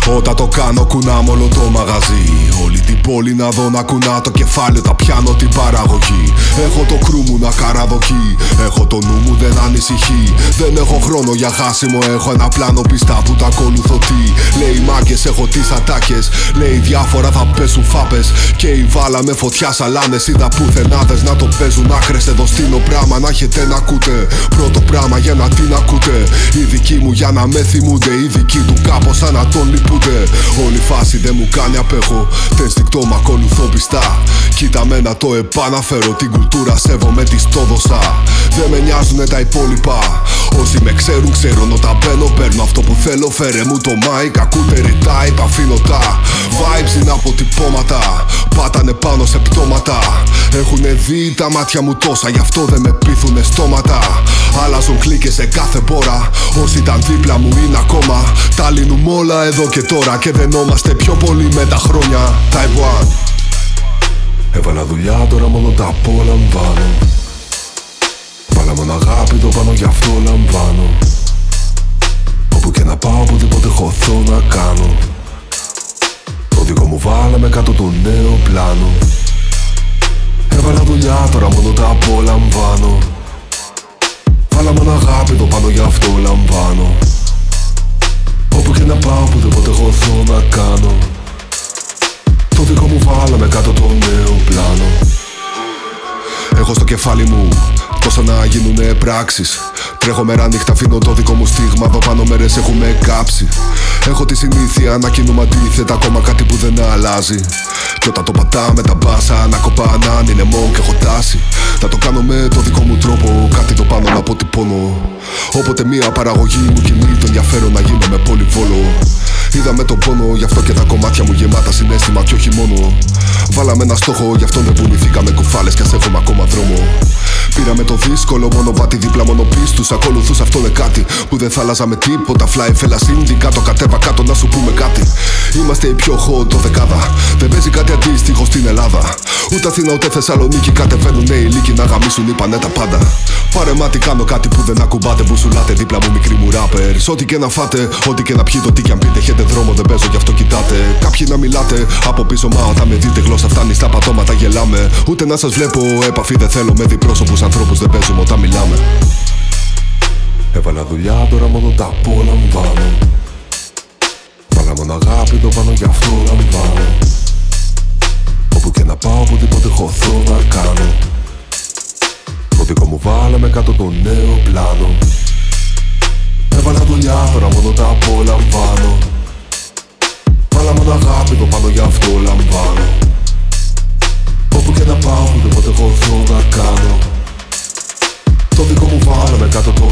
Όταν το κάνω κουνάμε όλο το μαγαζί. Όλη την πόλη να δω να κουνά το κεφάλι, τα πιάνω την παραγωγή. Έχω το κρού μου να καραδοκεί, έχω το νου μου δεν ανησυχεί. Δεν έχω χρόνο για χάσιμο, έχω ένα πλάνο πιστά που τα ακολουθώ. Τι λέει μάγκες, έχω τις ατάκες. Λέει διάφορα θα πέσουν φάπες. Και η βάλα με φωτιά σαλάνες. Είδα πουθενάδες να το παίζουν άκρες. Εδώ στείνω πράμα να έχετε να ακούτε. Πρώτο πράμα για να την ακούτε. Οι δικοί μου για να με θυμούνται, οι δικοί του κάπως σαν να τον λυπούνται. Όλη η φάση δεν μου κάνει απέχω. Το ενστικτό μ' ακολουθώ πιστά. Κοίτα με να το επαναφέρω. Την κουλτούρα σέβομαι, της το δώσα. Δεν με νοιάζουνε τα υπόλοιπα. Όσοι με ξέρουν ξέρουν, όταν μπαίνω παίρνω αυτό που θέλω. Φέρε μου το mic, ακούτε ρητάει, αφήνω τα vibes είναι αποτυπώματα. Πάτανε πάνω σε πτώματα. Έχουνε δει τα μάτια μου τόσα, γι' αυτό δεν με πείθουνε στόματα. Αλλάζουν κλίκες σε κάθε μπόρα. Όσοι ήταν δίπλα μου είναι ακόμα. Τα λύνουμε όλα εδώ και τώρα. Και δενόμαστε πιο πολύ με τα χρόνια. Taiwan. Έβαλα δουλειά, τώρα μόνο τα απολαμβάνω. Βάλα μόνο αγάπη το πάνω, γι' αυτό λαμβάνω. Όπου και να πάω, οπουδήποτε χωθώ να κάνω. Το δικό μου βάλαμε κάτω το νέο πλάνο. Έβαλα δουλειά, τώρα μόνο τα απολαμβάνω. Βάλα μόνο αγάπη το πάνω, γι' αυτό λαμβάνω. Όπου και να πάω, οπουδήποτε χωθώ να κάνω. Το δικό μου βάλαμε κάτω το νέο πλάνο. Έχω στο κεφάλι μου τόσα να γίνουνε πράξεις. Τρέχω μέρα νύχτα, αφήνω το δικό μου στίγμα. Εδώ πάνω μέρες έχουμε κάψει. Έχω τη συνήθεια να κινούμε αντίθετα, ακόμα κάτι που δεν αλλάζει. Κι όταν το πατάμε τα μπάσα, να κοπανάν είναι μόνο και έχω τάση. Να το κάνω με το δικό μου τρόπο, κάτι το πάνω να αποτυπώνω. Όποτε μία παραγωγή μου κινεί το ενδιαφέρον να γίνω με πολυβόλο. Είδαμε τον πόνο, γι' αυτό και τα κομμάτια μου γεμάτα συναίσθημα κι όχι μόνο. Βάλαμε ένα στόχο, γι' αυτό δεν πουληθήκαμε κουφάλες κι ας έχουμε ακόμα δρόμο. Πήραμε το δύσκολο μονοπάτι δίπλα μόνο πίστους. Ακολουθούσα αυτό είναι κάτι που δεν θα αλλάζαμε τίποτα. Fly φέλα σύνδικα, το κατέβα κάτω να σου πούμε κάτι. Είμαστε οι πιο hot το δεκάδα. Δεν παίζει κάτι αντίστοιχο στην Ελλάδα. Ούτε Αθήνα ούτε Θεσσαλονίκη κατεβαίνουνε οι λύκοι να γαμίσουν, είπανε τα πάντα. Πάρε μάτι, κάνω κάτι που δεν ακουμπάτε. Μπουσουλάτε δίπλα μου μικροί μου rappers. Ό,τι και να φάτε, ό,τι και να πιείτε, τι κι αν πείτε. Έχετε δρόμο, δεν παίζω, γι' αυτό κοιτάτε. Κάποιοι να μιλάτε από πίσω, μα όταν με δείτε γλώσσα φτάνει στα πατώματα, γελάμε. Ούτε να σας βλέπω επαφή δεν θέλω με διπρόσωπους ανθρώπους, δεν παίζουμε όταν μιλάμε. Έβαλα δουλειά, τώρα μόνο τα απολαμβάνω. Βάλα μόνο αγάπη το πάνω, γι' αυτό λαμβάνω. Όπου και να πάω, οπουδήποτε χωθώ να κάνω. Το δικό μου βάλαμε κάτω το νέο πλάνο. Έβαλα δουλειά, τώρα μόνο τα απολαμβάνω. Βάλα μόνο αγάπη το πάνω, γι' αυτό λαμβάνω. Όπου και να πάω, οπουδήποτε χωθώ να κάνω. Το δικό μου βάλαμε κάτω το